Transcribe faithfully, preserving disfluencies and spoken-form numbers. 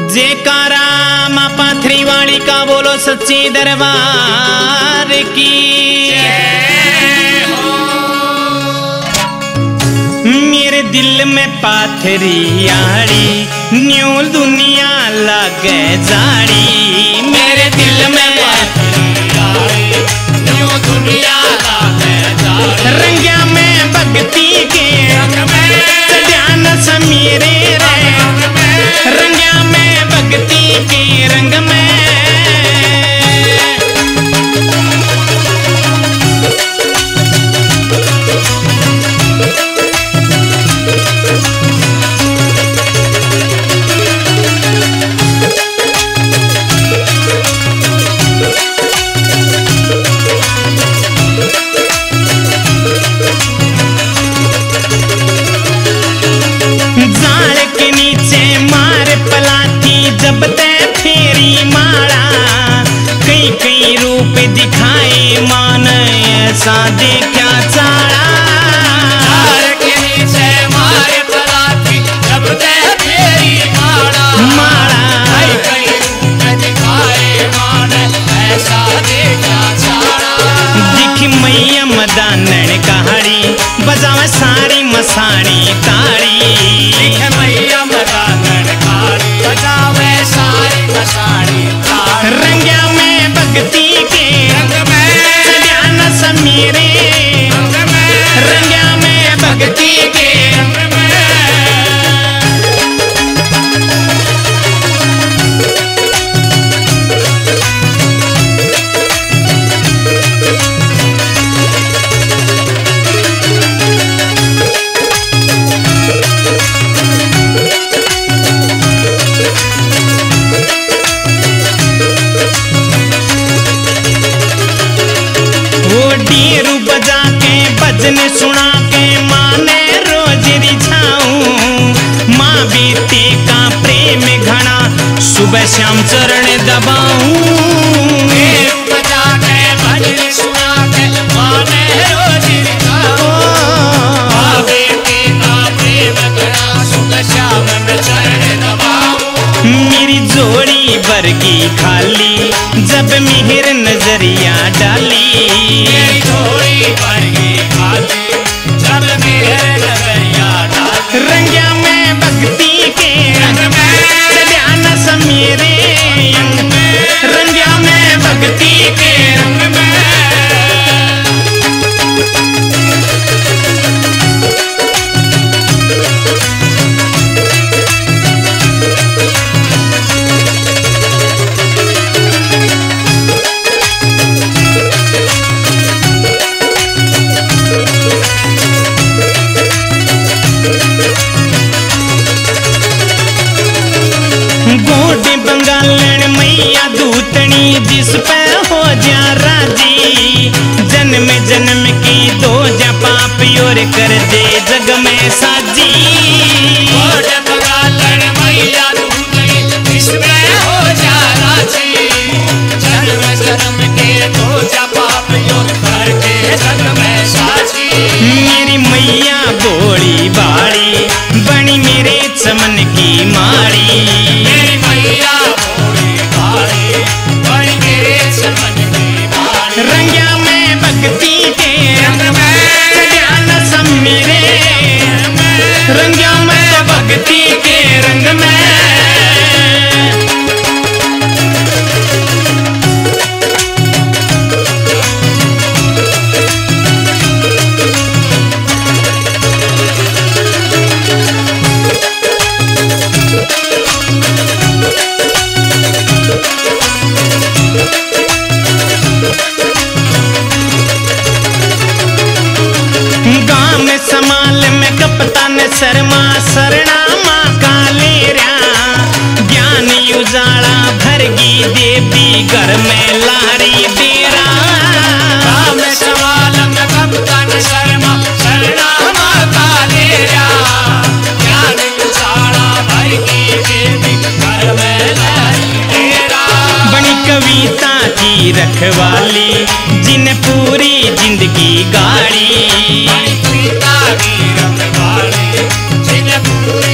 जयकारा मां पाथरी वाली का बोलो सच्ची दरबार की। मेरे दिल में पाथरी आड़ी न्यू दुनिया लगे जाड़ी। मेरे दिल में पाथरी आड़ी न्यू दुनिया लगे जाड़ी। रंगिया में भक्ति के ध्यान समीरे रे। रंगिया में भक्ति के रंग में जब ते फेरी माला कई कई रूप दिखाए मान ऐसा देखा चाला। के नीचे मारे पलाती जब ते फेरी माला माला कई कई रूप दिखाए मान ऐसा देखा चाला। दिख मैया मदानन कहाड़ी बजावे सारी मसाणी ताड़ी। दिख मैया मदानन कहाड़ी बजावे रंगिया में भक्ति के रंग में ध्यान समीरे। रंगिया में भक्ति के रंग में बजा के भजन सुना के माने रोज रिझाऊं। माँ बेटे का प्रेम घना सुबह शाम चरण दबाऊं। बजा के भजन सुना के माने रोज रिझाऊं। माँ बेटे का प्रेम घना सुबह शाम में चरण दबाऊं। मेरी जोड़ी वर्गी खाली जब मिहिर नजरिया डाली। मेरी जोड़ी वर्गी खाली जब मिहिर नजरिया डाली। रंगिया में भक्ति के रंग में ध्यान समीरे। रंगिया में भक्ति के रंग में जिस पे हो जा राजी। जन्म जन्म की दो जा पाप और कर दे जग में साजी। मैया जिस पे हो जा राजी। जन्म जन्म के दो जा पाप और कर दे जग में साजी। मेरी मैया बोली बाड़ी बनी मेरे चमन की माड़ी। मेरी मैया रंगिया में भक्ति के रंग में ध्यान समीरे। रंगिया में भक्ति के रंग में समाल में कपतान शर्मा शरणा माँ काले रा। ज्ञान उजाला भरगी देवी घर में लारी डेरा। समाल में कपतान शर्मा शरणा माँ काले रा। ज्ञान उजाला भरगी देवी घर में लारी डेरा। बनी कविता की रखवाली जिन पूरी जिंदगी गाड़ी। कविता की रखवाली जिन पूरी